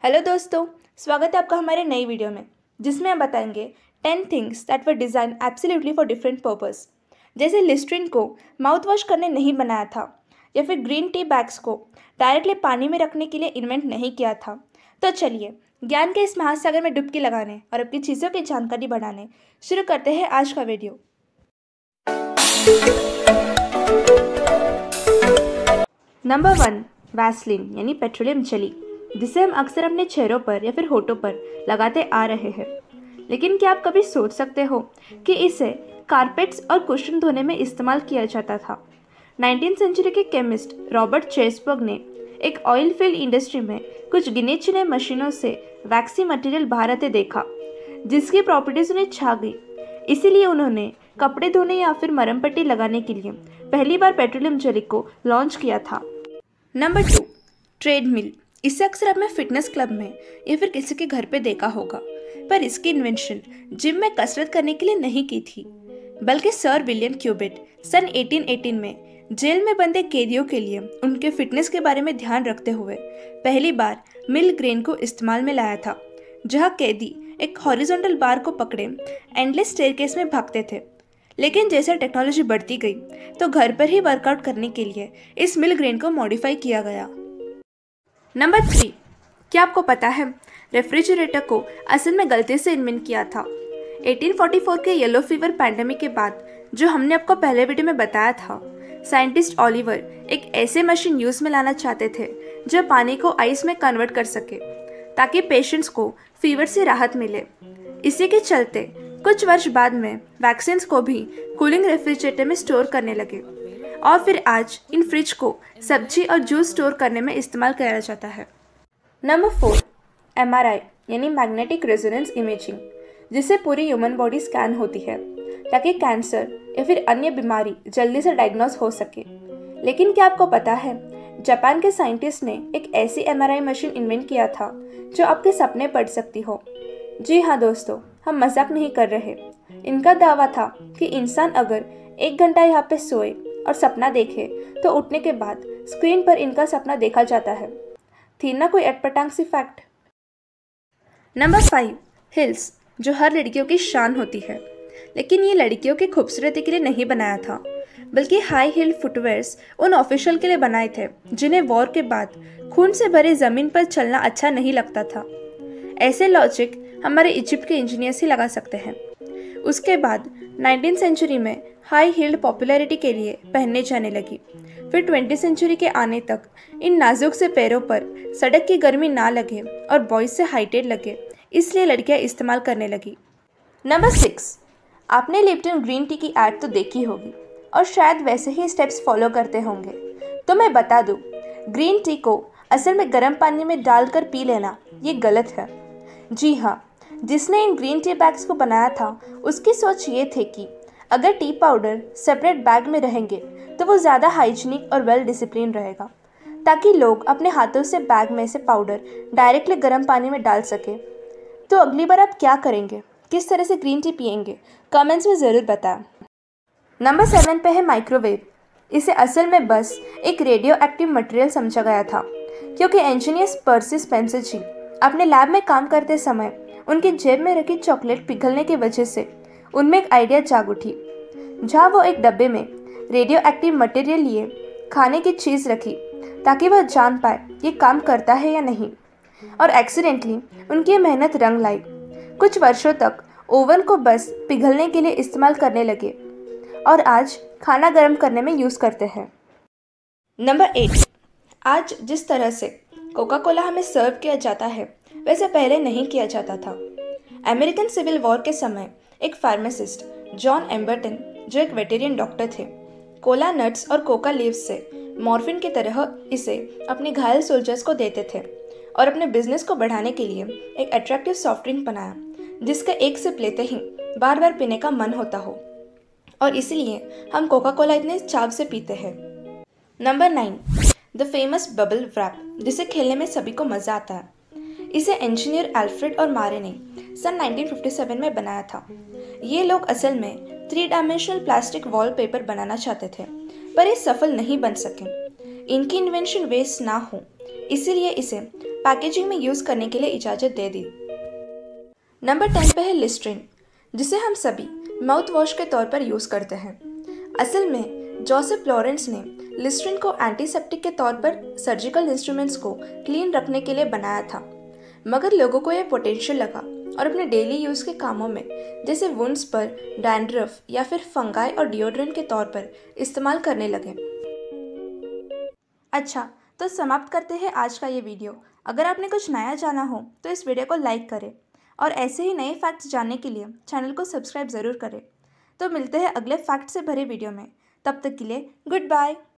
Hello दोस्तों, स्वागत है आपका हमारे नई वीडियो में जिसमें हम बताएंगे 10 things that were design absolutely for different purpose. जैसे लिस्ट्रीन को माउथ वॉश करने नहीं बनाया था, या फिर ग्रीन टी बैग्स को डायरेक्टली पानी में रखने के लिए इन्वेंट नहीं किया था। तो चलिए ज्ञान के इस महासागर में डुबकी लगाने और अपनी चीज़ों की जानकारी बढ़ाने शुरू करते हैं आज का वीडियो। नंबर 1, वैसलीन यानी पेट्रोलियम जेली, जिसे हम अक्सर अपने चेहरों पर या फिर होठों पर लगाते आ रहे हैं। लेकिन क्या आप कभी सोच सकते हो कि इसे कारपेट्स और कुशन धोने में इस्तेमाल किया जाता था। 19वीं सेंचुरी के केमिस्ट रॉबर्ट चेसबर्ग ने एक ऑयल फील्ड इंडस्ट्री में कुछ गिने चुने मशीनों से वैक्सी मटेरियल बाहर आते देखा, जिसकी प्रॉपर्टीज उन्हें छा गई। इसीलिए उन्होंने कपड़े धोने या फिर मरहम पट्टी लगाने के लिए पहली बार पेट्रोलियम जेली को लॉन्च किया था। Number 2, treadmill. इसे अक्सर आपने फिटनेस क्लब में या फिर किसी के घर पे देखा होगा, पर इसकी इन्वेंशन जिम में कसरत करने के लिए नहीं की थी, बल्कि सर विलियम क्यूबिट सन 1818 में जेल में बंदे कैदियों के लिए उनके फिटनेस के बारे में ध्यान रखते हुए पहली बार मिल ग्रेन को इस्तेमाल में लाया था, जहां कैदी एक हॉरिजॉन्टल बार को पकड़े एंडलेस स्टेयरकेस में भागते थे। लेकिन जैसे टेक्नोलॉजी बढ़ती गई तो घर पर ही वर्कआउट करने के लिए इस मिल ग्रेन को मॉडिफाई किया गया। नंबर 3, क्या आपको पता है रेफ्रिजरेटर को असल में गलती से इन्वेंट किया था। 1844 के येलो फीवर पैंडेमिक के बाद, जो हमने आपको पहले वीडियो में बताया था, साइंटिस्ट ओलिवर एक ऐसे मशीन यूज़ में लाना चाहते थे जो पानी को आइस में कन्वर्ट कर सके, ताकि पेशेंट्स को फीवर से राहत मिले। इसी के चलते कुछ वर्ष बाद में वैक्सीन को भी कूलिंग रेफ्रिजरेटर में स्टोर करने लगे, और फिर आज इन फ्रिज को सब्जी और जूस स्टोर करने में इस्तेमाल किया जाता है। नंबर 4, MRI यानी मैग्नेटिक रेजोनेंस इमेजिंग, जिससे पूरी ह्यूमन बॉडी स्कैन होती है ताकि कैंसर या फिर अन्य बीमारी जल्दी से डायग्नोस हो सके। लेकिन क्या आपको पता है, जापान के साइंटिस्ट ने एक ऐसी MRI मशीन इन्वेंट किया था जो आपके सपने पढ़ सकती हो। जी हाँ दोस्तों, हम मजाक नहीं कर रहे। इनका दावा था कि इंसान अगर 1 घंटा यहाँ पे सोए और सपना देखे तो उठने के बाद स्क्रीन पर इनका सपना देखा जाता है। थी ना कोई अटपटांग सी फैक्ट। नंबर 5, हिल्स, जो हर लड़कियों की शान होती है। लेकिन ये लड़कियों की खूबसूरती के लिए नहीं बनाया था, बल्कि हाई हील फुटवेयर्स उन ऑफिशियल के लिए बनाए थे जिन्हें वॉर के बाद खून से भरे ज़मीन पर चलना अच्छा नहीं लगता था। ऐसे लॉजिक हमारे इजिप्ट के इंजीनियर्स ही लगा सकते हैं। उसके बाद 19वीं सेंचुरी में हाई हील्ड पॉपुलैरिटी के लिए पहनने जाने लगी। फिर 20वीं सेंचुरी के आने तक इन नाजुक से पैरों पर सड़क की गर्मी ना लगे और बॉयज से हाइटेड लगे, इसलिए लड़कियां इस्तेमाल करने लगी। नंबर 6, आपने लिप्टन ग्रीन टी की ऐड तो देखी होगी और शायद वैसे ही स्टेप्स फॉलो करते होंगे। तो मैं बता दूं, ग्रीन टी को असल में गर्म पानी में डालकर पी लेना ये गलत है। जी हाँ, जिसने इन ग्रीन टी बैग्स को बनाया था उसकी सोच ये थी कि अगर टी पाउडर सेपरेट बैग में रहेंगे तो वो ज़्यादा हाइजीनिक और वेल डिसिप्लिन रहेगा, ताकि लोग अपने हाथों से बैग में से पाउडर डायरेक्टली गर्म पानी में डाल सके। तो अगली बार आप क्या करेंगे, किस तरह से ग्रीन टी पियेंगे, कमेंट्स में ज़रूर बताएं। नंबर 7 पे है माइक्रोवेव। इसे असल में बस एक रेडियो एक्टिव मटेरियल समझा गया था, क्योंकि इंजीनियर पर्सी स्पेंसर जी अपने लैब में काम करते समय उनकी जेब में रखी चॉकलेट पिघलने की वजह से उनमें एक आइडिया जाग उठी, जहाँ वो एक डब्बे में रेडियो एक्टिव मटेरियल लिए खाने की चीज़ रखी ताकि वह जान पाए ये काम करता है या नहीं। और एक्सीडेंटली उनकी मेहनत रंग लाई। कुछ वर्षों तक ओवन को बस पिघलने के लिए इस्तेमाल करने लगे और आज खाना गर्म करने में यूज़ करते हैं। नंबर 8, आज जिस तरह से कोका कोला हमें सर्व किया जाता है वैसे पहले नहीं किया जाता था। अमेरिकन सिविल वॉर के समय एक फार्मासिस्ट जॉन एम्बर्टन, जो एक वेटेरियन डॉक्टर थे, कोला नट्स और कोका लीव्स से मॉर्फिन की तरह इसे अपने घायल सोल्जर्स को देते थे और अपने बिजनेस को बढ़ाने के लिए एक अट्रैक्टिव सॉफ्ट ड्रिंक बनाया जिसका एक सिप लेते ही बार बार पीने का मन होता हो, और इसलिए हम कोका कोला इतने चाव से पीते हैं। Number 9, the famous bubble wrap, जिसे खेलने में सभी को मज़ा आता है। इसे इंजीनियर एल्फ्रेड और मारे ने सन 1957 में बनाया था। ये लोग असल में 3 डायमेंशनल प्लास्टिक वॉलपेपर बनाना चाहते थे, पर ये सफल नहीं बन सके। इनकी इन्वेंशन वेस्ट ना हो, इसीलिए इसे पैकेजिंग में यूज़ करने के लिए इजाज़त दे दी। नंबर 10 पे है लिस्ट्रीन, जिसे हम सभी माउथ वॉश के तौर पर यूज़ करते हैं। असल में जोसेफ लॉरेंस ने लिस्ट्रीन को एंटीसेप्टिक के तौर पर सर्जिकल इंस्ट्रूमेंट्स को क्लीन रखने के लिए बनाया था, मगर लोगों को यह पोटेंशियल लगा और अपने डेली यूज़ के कामों में जैसे वुंड्स पर डैंड्रफ या फिर फंगाई और डिओड्रेंट के तौर पर इस्तेमाल करने लगे। अच्छा, तो समाप्त करते हैं आज का ये वीडियो। अगर आपने कुछ नया जाना हो तो इस वीडियो को लाइक करें और ऐसे ही नए फैक्ट्स जानने के लिए चैनल को सब्सक्राइब ज़रूर करें। तो मिलते हैं अगले फैक्ट से भरे वीडियो में। तब तक के लिए गुड बाय।